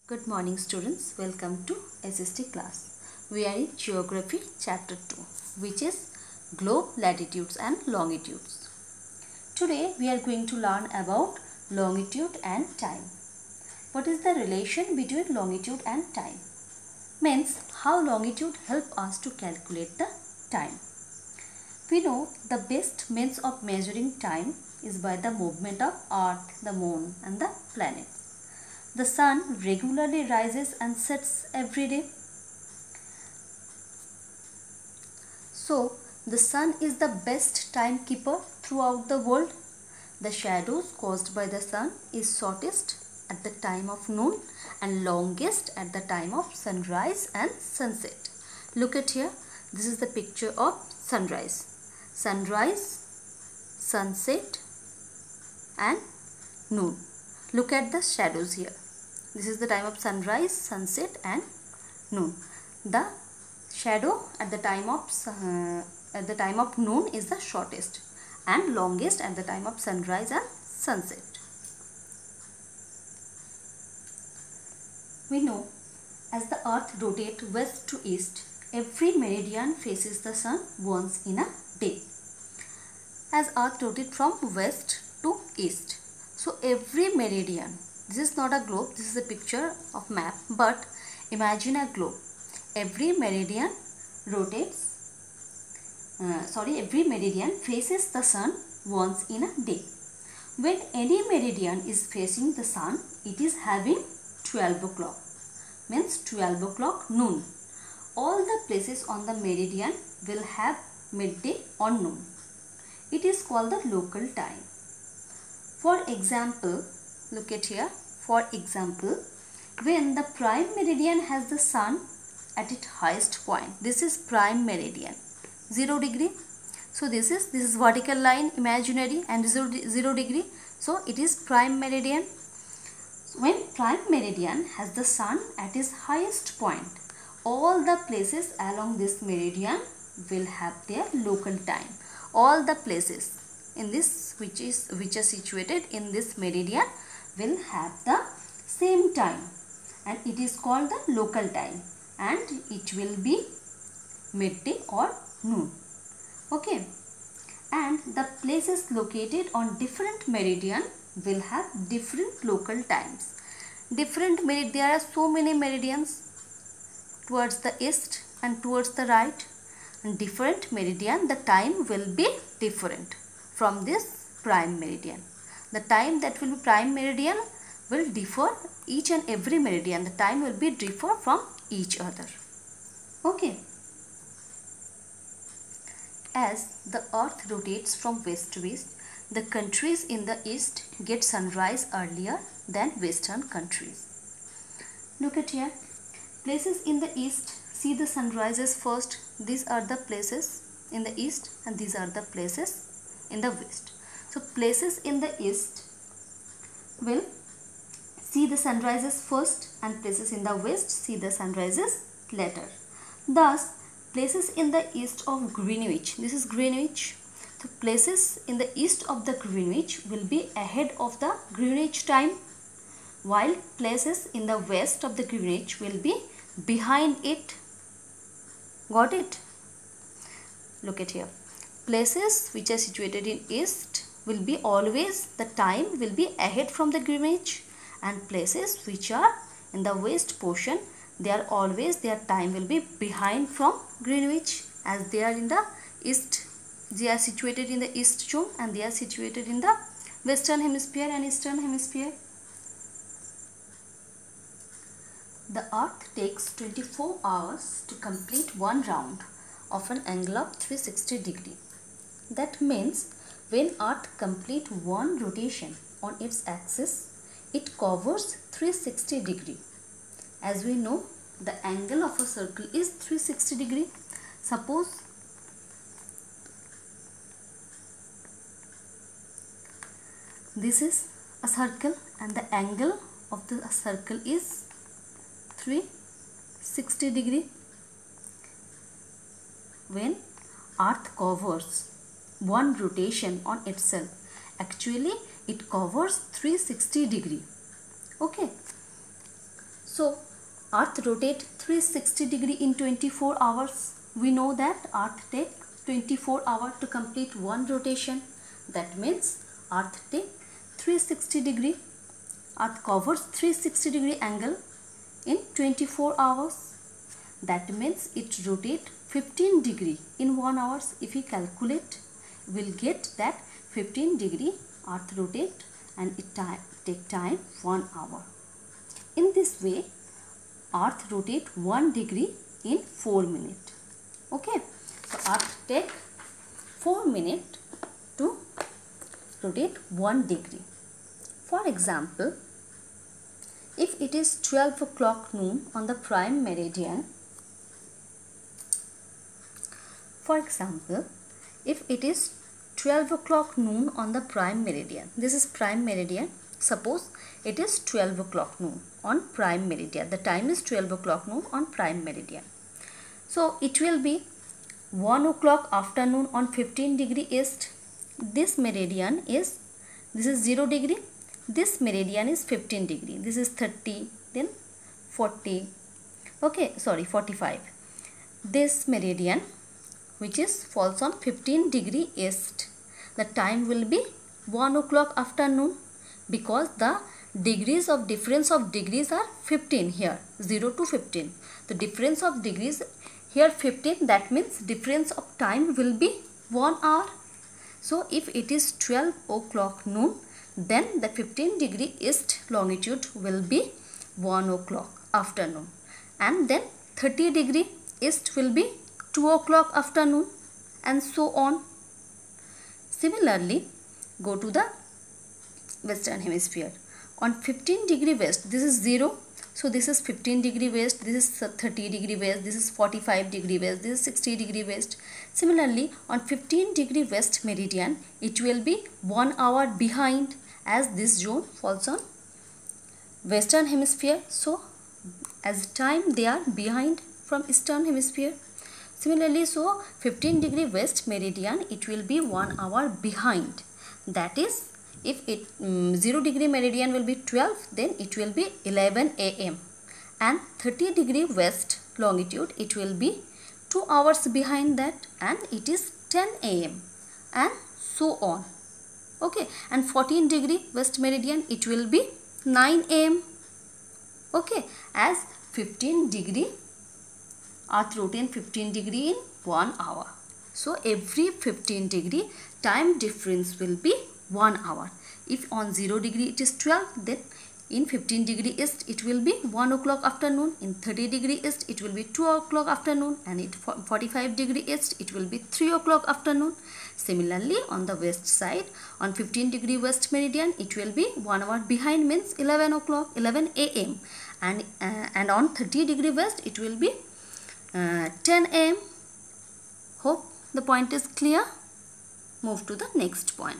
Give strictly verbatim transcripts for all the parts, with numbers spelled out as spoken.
Good morning students, welcome to S S T class. We are in Geography chapter two, which is Globe Latitudes and Longitudes. Today we are going to learn about longitude and time. What is the relation between longitude and time? Means how longitude help us to calculate the time. We know the best means of measuring time is by the movement of Earth, the Moon and the planets. The sun regularly rises and sets every day. So, the sun is the best timekeeper throughout the world. The shadows caused by the sun is shortest at the time of noon and longest at the time of sunrise and sunset. Look at here. This is the picture of sunrise. Sunrise, sunset and noon. Look at the shadows here. This is the time of sunrise, sunset and noon. The shadow at the time of uh, at the time of noon is the shortest and longest at the time of sunrise and sunset. We know as the earth rotates west to east, every meridian faces the sun once in a day. As earth rotates from west to east, so every meridian, this is not a globe, this is a picture of map, but imagine a globe. Every meridian rotates, uh, sorry, every meridian faces the sun once in a day. When any meridian is facing the sun, it is having twelve o'clock, means twelve o'clock noon. All the places on the meridian will have midday or noon. It is called the local time. For example, look at here. For example, when the prime meridian has the sun at its highest point, this is prime meridian, zero degree. So this is this is vertical line, imaginary, and zero, zero degree. So it is prime meridian. When prime meridian has the sun at its highest point, all the places along this meridian will have their local time. All the places in this which is which are situated in this meridian will have the same time, and it is called the local time, and it will be midday or noon. Okay, and the places located on different meridian will have different local times. Different merid there are so many meridians towards the east and towards the right, and different meridian the time will be different from this prime meridian. The time that will be prime meridian will differ each and every meridian. The time will be differ from each other. Okay. As the earth rotates from west to east, the countries in the east get sunrise earlier than western countries. Look at here. Places in the east see the sunrises first. These are the places in the east and these are the places in the west. So places in the east will see the sunrises first and places in the west see the sunrises later. Thus, places in the east of Greenwich, this is Greenwich, so places in the east of the Greenwich will be ahead of the Greenwich time, while places in the west of the Greenwich will be behind it. Got it? Look at here. Places which are situated in east will be always, the time will be ahead from the Greenwich, and places which are in the west portion, they are always, their time will be behind from Greenwich, as they are in the east, they are situated in the east zone and they are situated in the western hemisphere and eastern hemisphere. The earth takes twenty-four hours to complete one round of an angle of three hundred sixty degree. That means when earth complete one rotation on its axis, it covers three hundred sixty degree. As we know, the angle of a circle is three hundred sixty degree. Suppose this is a circle and the angle of the circle is three hundred sixty degree. When earth covers one rotation on itself, actually it covers three hundred sixty degree. Okay, So Earth rotate three hundred sixty degree in twenty-four hours. We know that Earth take twenty-four hours to complete one rotation. That means Earth take three hundred sixty degree. Earth covers three hundred sixty degree angle in twenty-four hours. That means it rotate fifteen degree in one hour. If we calculate, we'll get that fifteen degree Earth rotate and it time, take time one hour. In this way, Earth rotate one degree in four minutes. Okay, so Earth take four minutes to rotate one degree. For example, if it is twelve o'clock noon on the prime meridian, for example, if it is twelve o'clock noon on the prime meridian, this is prime meridian. Suppose it is twelve o'clock noon on prime meridian. The time is twelve o'clock noon on prime meridian. So it will be one o'clock afternoon on fifteen degree east. This meridian is, this is zero degree. This meridian is fifteen degree. This is thirty, then forty. Okay, sorry, forty-five. This meridian, which is falls on fifteen degree east, the time will be one o'clock afternoon, because the degrees of difference of degrees are fifteen here, zero to fifteen. The difference of degrees here fifteen, that means difference of time will be one hour. So if it is twelve o'clock noon, then the fifteen degree east longitude will be one o'clock afternoon, and then thirty degree east will be two o'clock afternoon, and so on. Similarly, go to the western hemisphere. On fifteen degree west, this is zero, so this is fifteen degree west, this is thirty degree west, this is forty-five degree west, this is sixty degree west. Similarly, on fifteen degree west meridian, it will be one hour behind, as this zone falls on western hemisphere, so as time they are behind from eastern hemisphere. Similarly, so fifteen degree west meridian, it will be one hour behind. That is, if it um, zero degree meridian will be twelve, then it will be eleven A M and thirty degree west longitude, it will be two hours behind that, and it is ten A M and so on. Okay, and fourteen degree west meridian, it will be nine A M Okay, as fifteen degree Earth rotate fifteen degree in one hour. So every fifteen degree time difference will be one hour. If on zero degree it is twelve, then in fifteen degree east it will be one o'clock afternoon. In thirty degree east it will be two o'clock afternoon, and in forty-five degree east it will be three o'clock afternoon. Similarly, on the west side, on fifteen degree west meridian, it will be one hour behind, means eleven o'clock, eleven A M and uh, and on thirty degree west it will be uh, ten A M Hope the point is clear. Move to the next point.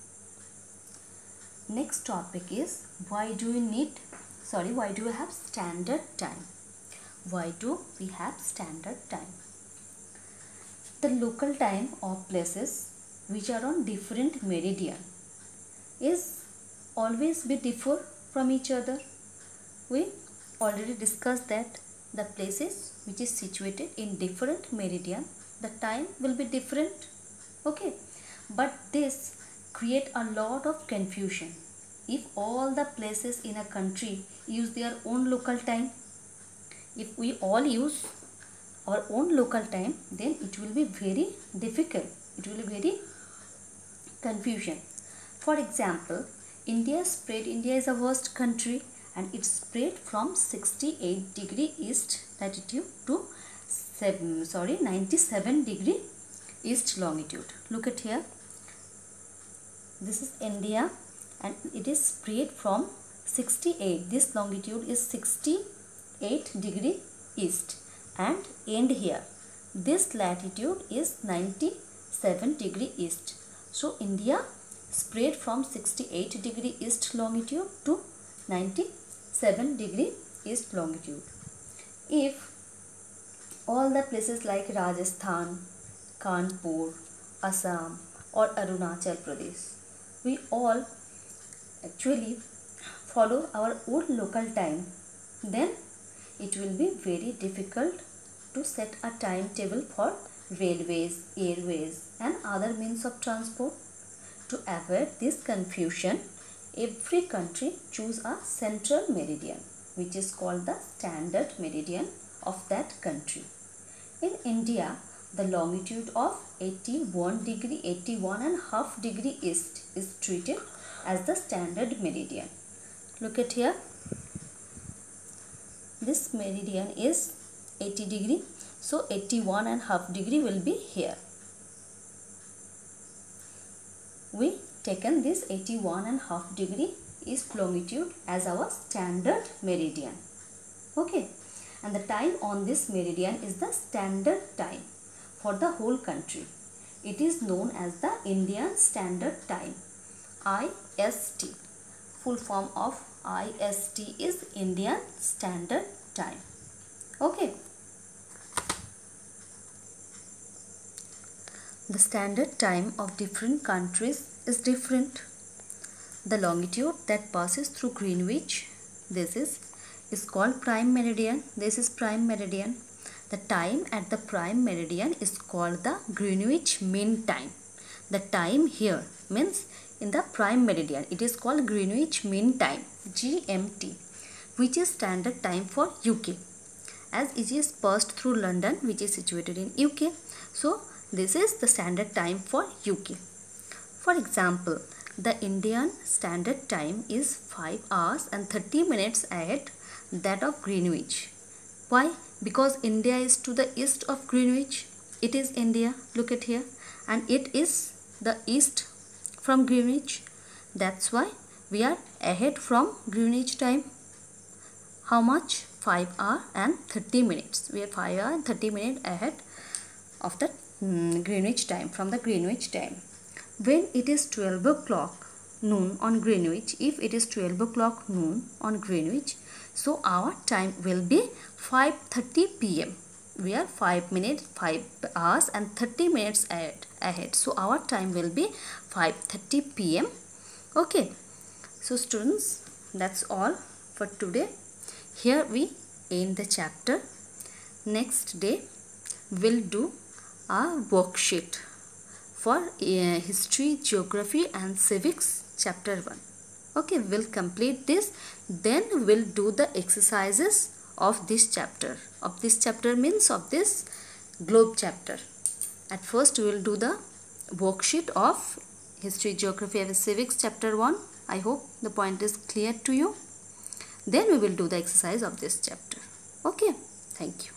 Next topic is, why do we need, sorry, why do we have standard time? Why do we have standard time? The local time of places which are on different meridian is always be differ from each other. We already discussed that the places which is situated in different meridian, the time will be different. Okay, but this create a lot of confusion. If all the places in a country use their own local time, if we all use our own local time, then it will be very difficult. It will be very confusion. For example, India spread, India is a vast country, and it spread from sixty-eight degree east latitude to seven, sorry, ninety-seven degree east longitude. Look at here. This is India, and it is spread from sixty-eight. This longitude is sixty-eight degree east, and end here. This latitude is ninety-seven degree east. So India spread from sixty-eight degree east longitude to ninety-seven degree east longitude. If all the places like Rajasthan, Kanpur, Assam or Arunachal Pradesh, we all actually follow our own local time, then it will be very difficult to set a timetable for railways, airways and other means of transport. To avoid this confusion, every country choose a central meridian, which is called the standard meridian of that country. In India, the longitude of eighty-one degree, eighty-one and half degree east is treated as the standard meridian. Look at here. This meridian is eighty degree, so eighty-one and half degree will be here. We taken this eighty-one and half degree east longitude as our standard meridian. Okay, and the time on this meridian is the standard time for the whole country. It is known as the Indian Standard Time, I S T. Full form of I S T is Indian Standard Time. Okay. The standard time of different countries is different. The longitude that passes through Greenwich, this is, is called prime meridian. This is prime meridian. The time at the prime meridian is called the Greenwich Mean Time. The time here means in the prime meridian, it is called Greenwich Mean Time, G M T, which is standard time for U K, as it is passed through London, which is situated in U K. So this is the standard time for U K. For example, the Indian standard time is five hours and thirty minutes ahead that of Greenwich. Why? Because India is to the east of Greenwich. It is India, look at here, and it is the east from Greenwich. That's why we are ahead from Greenwich time. How much? five hours and thirty minutes. We are five hours and thirty minutes ahead of the mm, Greenwich time, from the Greenwich time. When it is twelve o'clock noon on Greenwich, if it is twelve o'clock noon on Greenwich, so our time will be five thirty p m We are five minutes, five hours and thirty minutes ahead. ahead. So our time will be five thirty p m Okay. So students, that's all for today. Here we end the chapter. Next day we'll do a worksheet for uh, history, geography and civics chapter one. Okay, we'll complete this, then we'll do the exercises of this chapter. Of this chapter means of this globe chapter. At first we will do the worksheet of history, geography and civics chapter one. I hope the point is clear to you. Then we will do the exercise of this chapter. Okay, thank you.